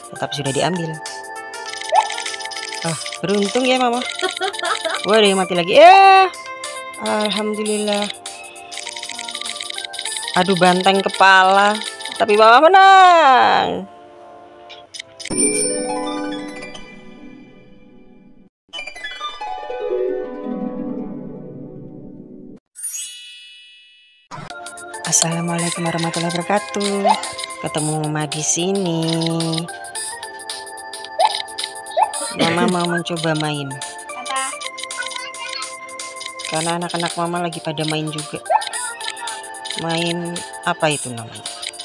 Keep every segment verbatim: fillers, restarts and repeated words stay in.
tetap sudah diambil. Ah, beruntung ya mama. Wah, ada yang mati lagi. Eh, alhamdulillah. Aduh, banteng kepala. Tapi mama menang. Assalamualaikum warahmatullahi wabarakatuh. Ketemu mama di sini. Mama mau mencoba main. Karena anak-anak mama lagi pada main juga. Main apa itu namanya?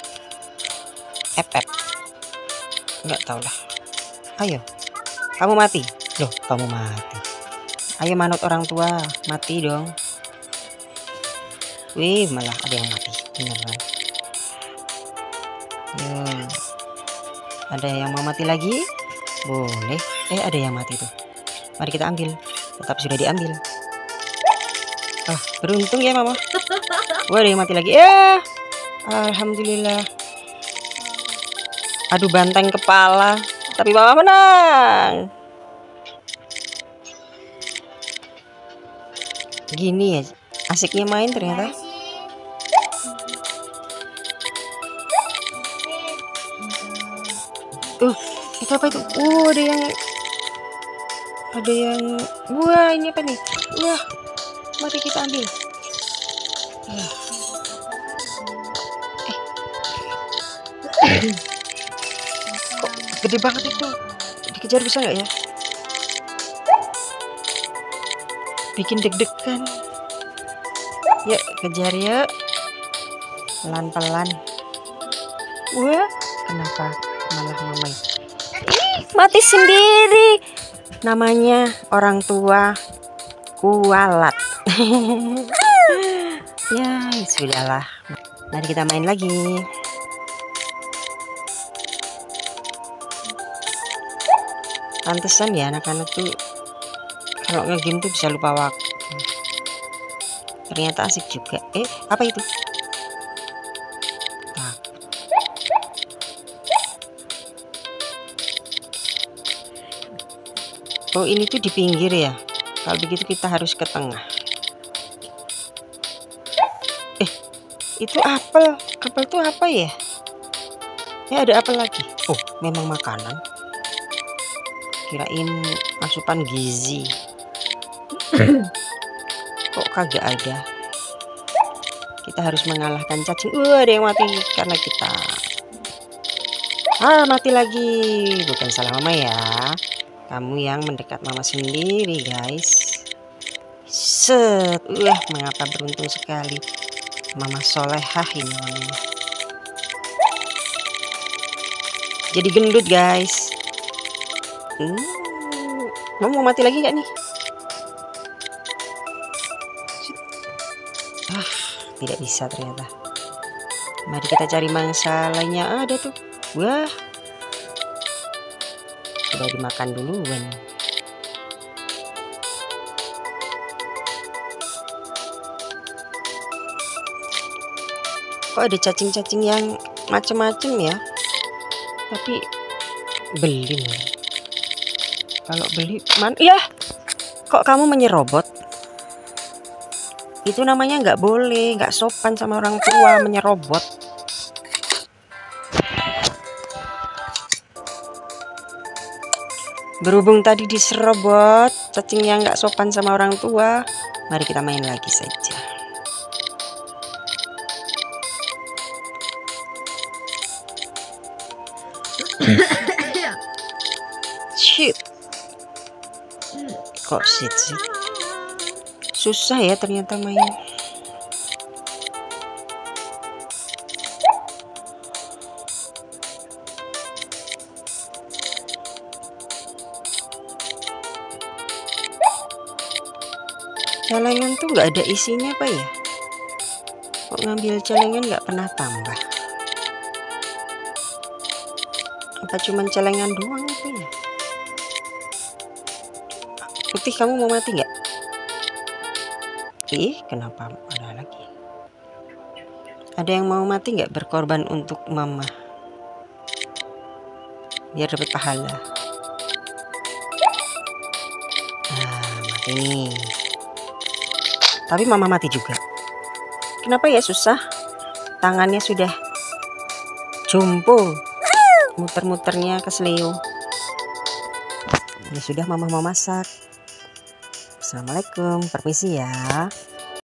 F F. Enggak tahu lah. Ayo. Kamu mati. Loh, kamu mati. Ayo manut orang tua, mati dong. Wih, malah ada yang mati. Beneran. Hmm. Ada yang mau mati lagi? Boleh. Eh, ada yang mati tuh. Mari kita ambil. Tetap sudah diambil. Ah, beruntung ya mama. Wah, ada yang mati lagi. Eh, alhamdulillah. Aduh, banteng kepala. Tapi mama menang. Gini ya, asiknya main ternyata. Uh, itu apa itu? Uh, ada yang ada yang wah, ini apa nih? Wah, mari kita ambil. Uh. Eh. Kok gede banget itu? Dikejar bisa nggak ya? Bikin deg-degan. Ya, kejar ya. Pelan-pelan. Wah, kenapa malah mama mati sendiri? Namanya orang tua kualat. Ya, sudahlah. Mari kita main lagi. Pantesan ya anak-anak tuh kalau nge-game tuh bisa lupa waktu. Ternyata asik juga. Eh, apa itu? Nah. Oh, ini tuh di pinggir ya. Kalau begitu kita harus ke tengah. Eh, itu apel. Apel tuh apa ya? Ya, ada apel lagi. Oh, memang makanan. Kirain asupan gizi. Kok kagak ada? Kita harus mengalahkan cacing. Wah, ada yang mati karena kita. Ah, mati lagi. Bukan salah mama ya. Kamu yang mendekat mama sendiri, guys. Set. Wah, mengapa beruntung sekali. Mama solehah ini namanya. Jadi gendut, guys. Hmm. Mama mau mati lagi nggak nih? Ah, tidak bisa ternyata. Mari kita cari mangsa lainnya. Ada tuh. Wah, sudah dimakan duluan. Kok ada cacing-cacing yang macem-macem ya? Tapi beli. Kalau beli man, ya. Kok kamu menyerobot? Itu namanya nggak boleh, nggak sopan sama orang tua menyerobot. Berhubung tadi diserobot, cacing yang nggak sopan sama orang tua, mari kita main lagi saja. Shit. Kok shit sih? Susah ya ternyata main. Celengan tuh nggak ada isinya apa ya? Kok ngambil celengan nggak pernah tambah? Apa cuman celengan doang apa ya? Putih, kamu mau mati nggak? Ih, kenapa ada lagi? Ada yang mau mati nggak berkorban untuk mama? biar dapat pahala. Nah, mati nih. Tapi mama mati juga. Kenapa ya susah? Tangannya sudah jompo, muter-muternya kesleo. Ya sudah, mama mau masak. Assalamualaikum, permisi ya.